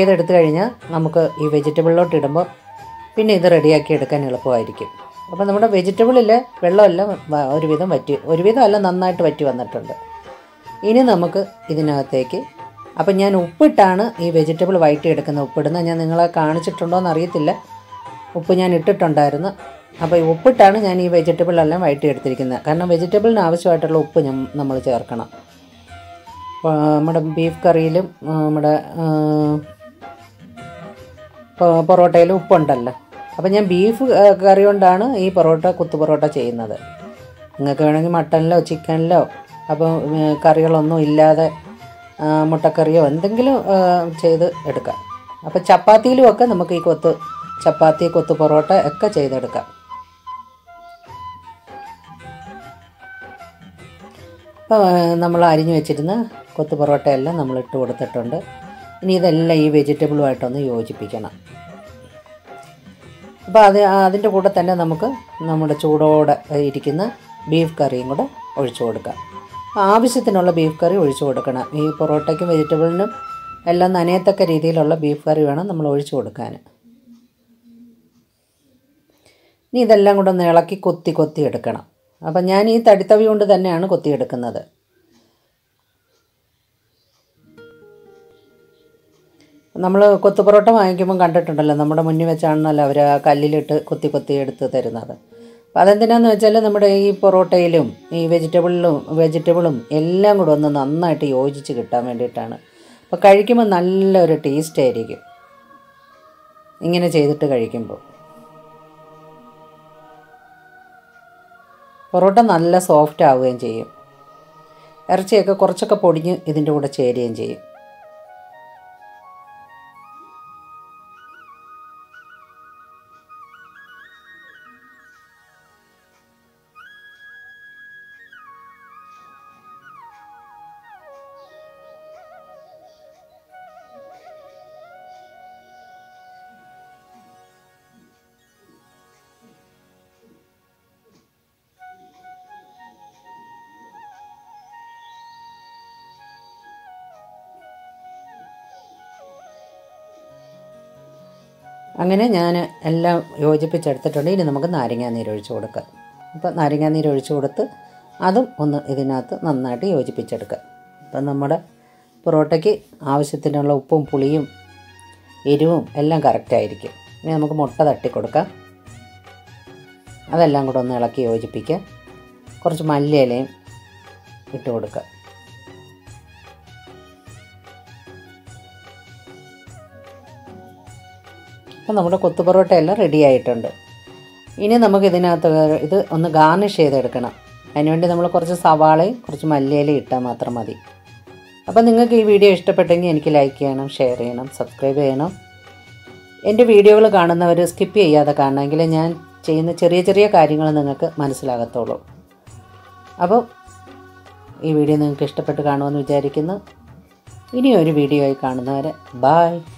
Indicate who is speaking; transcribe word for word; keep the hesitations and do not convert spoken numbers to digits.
Speaker 1: ചെയ്തെടുത്തു കഴിഞ്ഞാൽ നമുക്ക് ഈ വെജിറ്റബിളിലോട്ട് ഇടുമ്പോൾ പിന്നെ ഇത് റെഡിയാക്കി എടുക്കാൻ എളുപ്പമായിരിക്കും. അപ്പോൾ നമ്മുടെ വെജിറ്റബിളിൽ വെള്ളമെല്ലാം ഒരുവിധം വറ്റി ഒരുവിധം അല്ല നന്നായിട്ട് വറ്റി വന്നിട്ടുണ്ട്. ഇനി നമുക്ക് ഇതിനകത്തേക്ക് അപ്പം ഞാൻ ഉപ്പിട്ടാണ് ഈ വെജിറ്റബിൾ വഴറ്റിയെടുക്കുന്നത്. ഉപ്പിടുന്നത് ഞാൻ നിങ്ങളെ കാണിച്ചിട്ടുണ്ടോ എന്ന് അറിയത്തില്ല. ഉപ്പ് ഞാൻ ഇട്ടിട്ടുണ്ടായിരുന്നു. അപ്പോൾ ഈ ഉപ്പിട്ടാണ് ഞാൻ ഈ വെജിറ്റബിളെല്ലാം വഴറ്റിയെടുത്തിരിക്കുന്നത്. കാരണം വെജിറ്റബിളിന് ആവശ്യമായിട്ടുള്ള ഉപ്പ് നമ്മൾ ചേർക്കണം. നമ്മുടെ ബീഫ് കറിയിലും നമ്മുടെ പൊറോട്ടയിലും ഉപ്പുണ്ടല്ലോ. അപ്പോൾ ഞാൻ ബീഫ് കറി കൊണ്ടാണ് ഈ പൊറോട്ട കുത്തു പൊറോട്ട ചെയ്യുന്നത്. നിങ്ങൾക്ക് വേണമെങ്കിൽ മട്ടനിലോ ചിക്കനിലോ അപ്പോൾ കറികളൊന്നും ഇല്ലാതെ മുട്ടക്കറിയോ എന്തെങ്കിലും ചെയ്ത് എടുക്കാം. അപ്പോൾ ചപ്പാത്തിയിലുമൊക്കെ നമുക്ക് ഈ കൊത്ത് ചപ്പാത്തി കൊത്തു പൊറോട്ട ഒക്കെ ചെയ്തെടുക്കാം. അപ്പോൾ നമ്മൾ അരിഞ്ഞു വെച്ചിരുന്ന കൊത്തു പൊറോട്ടയെല്ലാം നമ്മൾ ഇട്ട് കൊടുത്തിട്ടുണ്ട്. ഇനി ഇതെല്ലാം ഈ വെജിറ്റബിളുമായിട്ടൊന്ന് യോജിപ്പിക്കണം. അപ്പോൾ അത് അതിൻ്റെ കൂടെ തന്നെ നമുക്ക് നമ്മുടെ ചൂടോടെ ഇരിക്കുന്ന ബീഫ് കറിയും കൂടെ ഒഴിച്ചു കൊടുക്കാം. ആവശ്യത്തിനുള്ള ബീഫ് കറി ഒഴിച്ചു കൊടുക്കണം. ഈ പൊറോട്ടയ്ക്കും വെജിറ്റബിളിനും എല്ലാം നനയത്തക്ക രീതിയിലുള്ള ബീഫ് കറി വേണം നമ്മൾ ഒഴിച്ചു കൊടുക്കാൻ. ഇനി ഇതെല്ലാം കൂടെ ഒന്ന് ഇളക്കി കൊത്തി കൊത്തി എടുക്കണം. അപ്പം ഞാൻ ഈ തടിത്തവി കൊണ്ട് തന്നെയാണ് കൊത്തിയെടുക്കുന്നത്. നമ്മൾ കൊത്തു പൊറോട്ട വാങ്ങിക്കുമ്പം കണ്ടിട്ടുണ്ടല്ലോ, നമ്മുടെ മുന്നിൽ വെച്ചാണല്ലോ അവർ ആ കല്ലിലിട്ട് കൊത്തി കൊത്തി എടുത്ത് തരുന്നത്. അപ്പോൾ അതെന്തിനാന്ന് വെച്ചാൽ നമ്മുടെ ഈ പൊറോട്ടയിലും ഈ വെജിറ്റബിളിലും വെജിറ്റബിളും എല്ലാം കൂടെ ഒന്ന് നന്നായിട്ട് യോജിച്ച് കിട്ടാൻ വേണ്ടിയിട്ടാണ്. അപ്പോൾ കഴിക്കുമ്പോൾ നല്ലൊരു ടേസ്റ്റ് ആയിരിക്കും ഇങ്ങനെ ചെയ്തിട്ട് കഴിക്കുമ്പോൾ. പൊറോട്ട നല്ല സോഫ്റ്റ് ആവുകയും ചെയ്യും. ഇറച്ചിയൊക്കെ കുറച്ചൊക്കെ പൊടിഞ്ഞ് ഇതിൻ്റെ കൂടെ ചേരുകയും ചെയ്യും. അങ്ങനെ ഞാൻ എല്ലാം യോജിപ്പിച്ചെടുത്തിട്ടുണ്ട്. ഇനി നമുക്ക് നാരങ്ങാനീര് ഒഴിച്ച് കൊടുക്കാം. അപ്പോൾ നാരങ്ങാനീര് ഒഴിച്ച് കൊടുത്ത് അതും ഒന്ന് ഇതിനകത്ത് നന്നായിട്ട് യോജിപ്പിച്ചെടുക്കുക. അപ്പം നമ്മുടെ പൊറോട്ടയ്ക്ക് ആവശ്യത്തിനുള്ള ഉപ്പും പുളിയും എരിവും എല്ലാം കറക്റ്റായിരിക്കും. ഇനി നമുക്ക് മുട്ട തട്ടി കൊടുക്കാം. അതെല്ലാം കൂടെ ഒന്ന് ഇളക്കി യോജിപ്പിക്കുക. കുറച്ച് മല്ലിയിലയും ഇട്ട് കൊടുക്കുക. അപ്പോൾ നമ്മുടെ കൊത്തു പൊറോട്ട എല്ലാം റെഡി ആയിട്ടുണ്ട്. ഇനി നമുക്ക് ഇതിനകത്ത് ഇത് ഒന്ന് ഗാർണിഷ് ചെയ്തെടുക്കണം. അതിനുവേണ്ടി നമ്മൾ കുറച്ച് സവാളയും കുറച്ച് മല്ലിയിലയും ഇട്ടാൽ മാത്രം മതി. അപ്പോൾ നിങ്ങൾക്ക് ഈ വീഡിയോ ഇഷ്ടപ്പെട്ടെങ്കിൽ എനിക്ക് ലൈക്ക് ചെയ്യണം, ഷെയർ ചെയ്യണം, സബ്സ്ക്രൈബ് ചെയ്യണം. എൻ്റെ വീഡിയോകൾ കാണുന്നവർ സ്കിപ്പ് ചെയ്യാതെ കാണണമെങ്കിൽ ഞാൻ ചെയ്യുന്ന ചെറിയ ചെറിയ കാര്യങ്ങൾ നിങ്ങൾക്ക് മനസ്സിലാകത്തുള്ളൂ. അപ്പോൾ ഈ വീഡിയോ നിങ്ങൾക്ക് ഇഷ്ടപ്പെട്ട് കാണുമെന്ന് വിചാരിക്കുന്നു. ഇനിയൊരു വീഡിയോ ആയി കാണുന്നവരെ ബായ്.